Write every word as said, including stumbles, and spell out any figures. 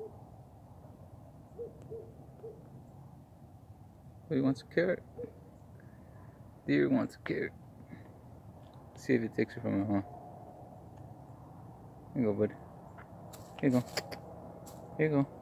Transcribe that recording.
He wants a carrot. Deer wants a carrot. See if it takes it from him, huh? Here you go, bud. Here you go. Here you go.